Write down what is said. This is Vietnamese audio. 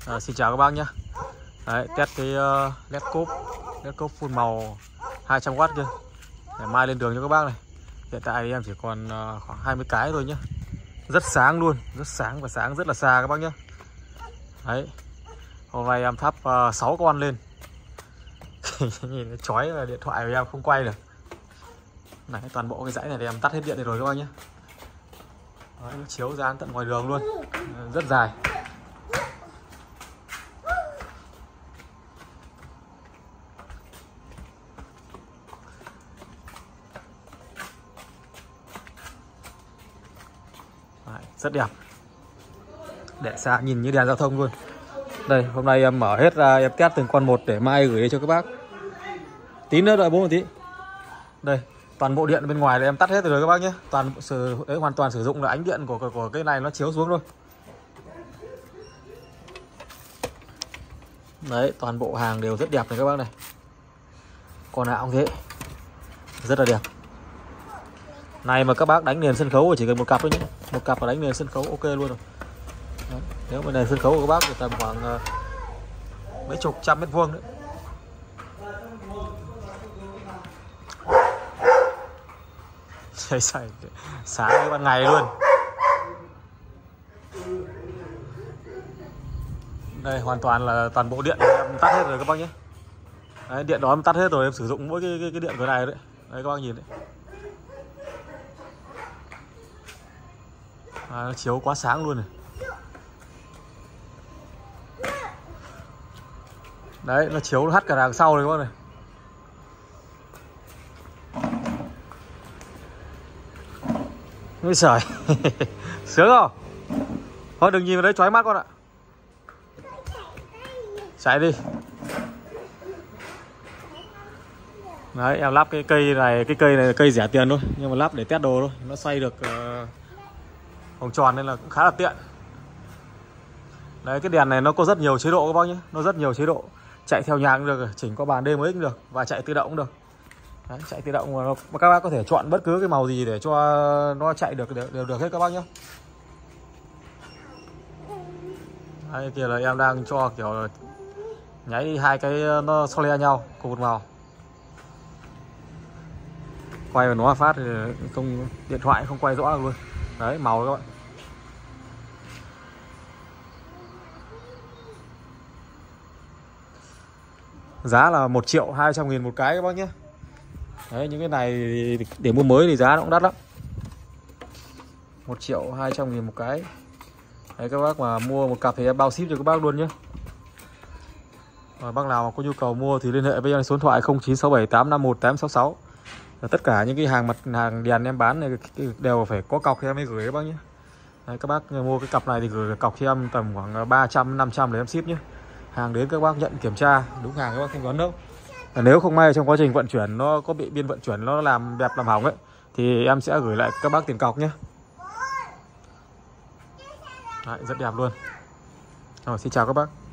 Xin chào các bác nhé. Đấy, test cái led cốp phun màu 200W kia để mai lên đường cho các bác này. Hiện tại em chỉ còn khoảng 20 cái thôi nhé. Rất sáng luôn, rất sáng và sáng rất là xa các bác nhé. Đấy, hôm nay em thắp 6 con lên. Nhìn nó chói điện thoại của em không quay được. Này, toàn bộ cái dãy này thì em tắt hết điện rồi các bác nhé. Đấy, nó chiếu ra tận ngoài đường luôn, rất dài. Đấy, rất đẹp, để xa nhìn như đèn giao thông luôn. Đây, hôm nay em mở hết ra, em test từng con một để mai gửi cho các bác. Tí nữa đợi bố một tí. Đây, toàn bộ điện bên ngoài thì em tắt hết rồi các bác nhé. Hoàn toàn sử dụng là ánh điện của cái này nó chiếu xuống thôi. Đấy, toàn bộ hàng đều rất đẹp này các bác này. Con nào cũng thế, rất là đẹp. Này mà các bác đánh nền sân khấu chỉ cần một cặp thôi nhé. Một cặp là đánh nền sân khấu ok luôn rồi. Đấy, nếu mà nền sân khấu của các bác thì tầm khoảng mấy chục trăm mét vuông đấy. Sáng như ban ngày luôn. Đây, hoàn toàn là toàn bộ điện em tắt hết rồi các bác nhé. Đấy, điện đó em tắt hết rồi, em sử dụng mỗi cái điện cái này đấy. Đấy các bác nhìn đấy. Nó chiếu quá sáng luôn này. Đấy, nó chiếu hắt cả đằng sau này các bác này. Ôi giời. Sướng không? Thôi đừng nhìn vào đấy chói mắt con ạ. Chạy đi. Đấy, em lắp cái cây này là cây rẻ tiền thôi, nhưng mà lắp để test đồ thôi. Nó xoay được vòng tròn nên là cũng khá là tiện. Đấy, cái đèn này nó có rất nhiều chế độ các bác nhé. Nó rất nhiều chế độ. Chạy theo nhạc cũng được, chỉnh qua bàn DMX cũng được, và chạy tự động cũng được. Đấy, chạy tự động mà các bác có thể chọn bất cứ cái màu gì để cho nó chạy được đều được hết các bác nhé. Đây kia là em đang cho kiểu nháy hai cái nó so le nhau cùng một màu. Quay vào nó phát thì không, điện thoại không quay rõ được luôn. Đấy, màu các bạn. Giá là 1.200.000 một cái các bác nhé. Đấy, những cái này để mua mới thì giá nó cũng đắt lắm. 1.200.000 một cái. Đấy, các bác mà mua một cặp thì em bao ship cho các bác luôn nhé. Bác nào mà có nhu cầu mua thì liên hệ với em số điện thoại 0967851866. Tất cả những cái hàng đèn em bán này đều phải có cọc thì em mới gửi các bác nhé. Đấy, các bác mua cái cặp này thì gửi cọc cho em tầm khoảng 300-500 để em ship nhé. Hàng đến các bác nhận kiểm tra đúng hàng các bác thanh toán đâu. Nếu không may trong quá trình vận chuyển nó có bị biên vận chuyển nó làm đẹp làm hỏng ấy thì em sẽ gửi lại các bác tiền cọc nhé. Đấy, rất đẹp luôn. Rồi, xin chào các bác.